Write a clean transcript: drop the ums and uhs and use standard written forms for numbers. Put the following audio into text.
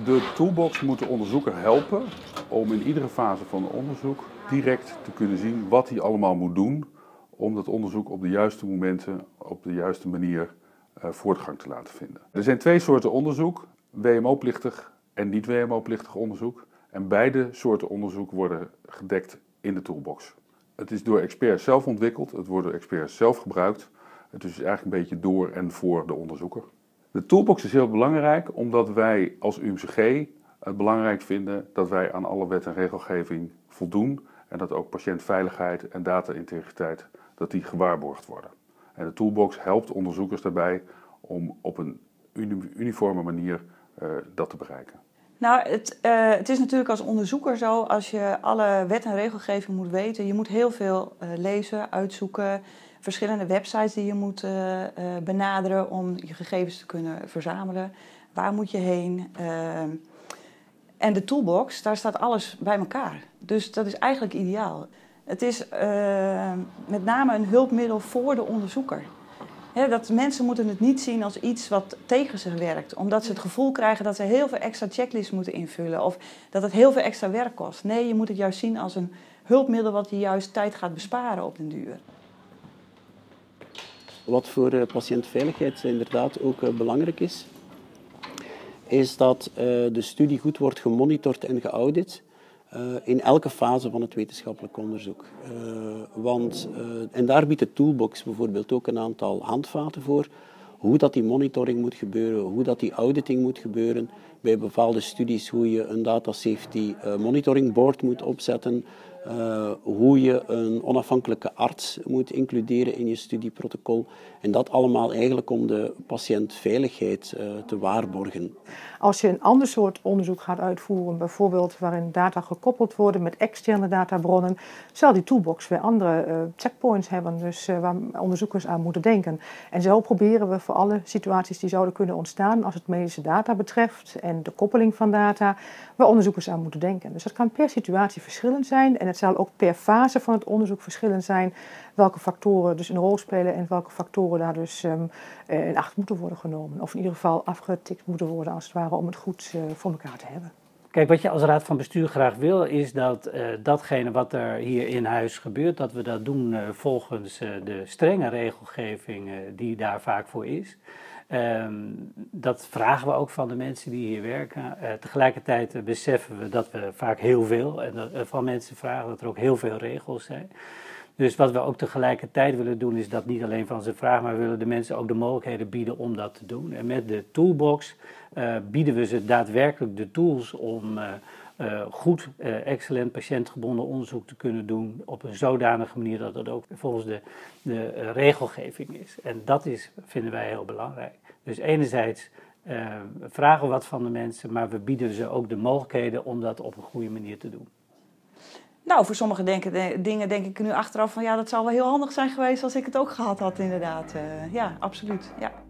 De toolbox moet de onderzoeker helpen om in iedere fase van het onderzoek direct te kunnen zien wat hij allemaal moet doen om dat onderzoek op de juiste momenten, op de juiste manier voortgang te laten vinden. Er zijn twee soorten onderzoek, WMO-plichtig en niet-WMO-plichtig onderzoek. En beide soorten onderzoek worden gedekt in de toolbox. Het is door experts zelf ontwikkeld, het wordt door experts zelf gebruikt. Het is eigenlijk een beetje door en voor de onderzoeker. De toolbox is heel belangrijk omdat wij als UMCG het belangrijk vinden dat wij aan alle wet en regelgeving voldoen. En dat ook patiëntveiligheid en data-integriteit dat die gewaarborgd worden. En de toolbox helpt onderzoekers daarbij om op een uniforme manier dat te bereiken. Nou, het is natuurlijk als onderzoeker zo, als je alle wet en regelgeving moet weten, je moet heel veel lezen, uitzoeken, verschillende websites die je moet benaderen om je gegevens te kunnen verzamelen. Waar moet je heen? En de toolbox, daar staat alles bij elkaar. Dus dat is eigenlijk ideaal. Het is met name een hulpmiddel voor de onderzoeker. Dat mensen moeten het niet zien als iets wat tegen ze werkt. Omdat ze het gevoel krijgen dat ze heel veel extra checklists moeten invullen. Of dat het heel veel extra werk kost. Nee, je moet het juist zien als een hulpmiddel wat je juist tijd gaat besparen op den duur. Wat voor patiëntveiligheid inderdaad ook belangrijk is dat de studie goed wordt gemonitord en geaudit. In elke fase van het wetenschappelijk onderzoek. En daar biedt de toolbox bijvoorbeeld ook een aantal handvaten voor. Hoe dat die monitoring moet gebeuren, hoe dat die auditing moet gebeuren. Bij bepaalde studies hoe je een data safety monitoring board moet opzetten. Hoe je een onafhankelijke arts moet includeren in je studieprotocol. En dat allemaal eigenlijk om de patiëntveiligheid te waarborgen. Als je een ander soort onderzoek gaat uitvoeren, bijvoorbeeld waarin data gekoppeld worden met externe databronnen, zal die toolbox weer andere checkpoints hebben, dus waar onderzoekers aan moeten denken. En zo proberen we voor alle situaties die zouden kunnen ontstaan als het medische data betreft en de koppeling van data, waar onderzoekers aan moeten denken. Dus dat kan per situatie verschillend zijn en het zal ook per fase van het onderzoek verschillend zijn welke factoren dus een rol spelen en welke factoren daar dus in acht moeten worden genomen. Of in ieder geval afgetikt moeten worden als het ware om het goed voor elkaar te hebben. Kijk, wat je als raad van bestuur graag wil is dat datgene wat er hier in huis gebeurt, dat we dat doen volgens de strenge regelgeving die daar vaak voor is. Dat vragen we ook van de mensen die hier werken. Tegelijkertijd beseffen we dat we vaak heel veel van mensen vragen, dat er ook heel veel regels zijn. Dus wat we ook tegelijkertijd willen doen is dat niet alleen van ze vragen, maar we willen de mensen ook de mogelijkheden bieden om dat te doen. En met de toolbox bieden we ze daadwerkelijk de tools om goed, excellent patiëntgebonden onderzoek te kunnen doen op een zodanige manier dat het ook volgens de regelgeving is. En dat vinden wij heel belangrijk. Dus enerzijds vragen we wat van de mensen, maar we bieden ze ook de mogelijkheden om dat op een goede manier te doen. Nou, voor sommige dingen denk ik nu achteraf van ja, dat zou wel heel handig zijn geweest als ik het ook gehad had inderdaad. Ja, absoluut. Ja.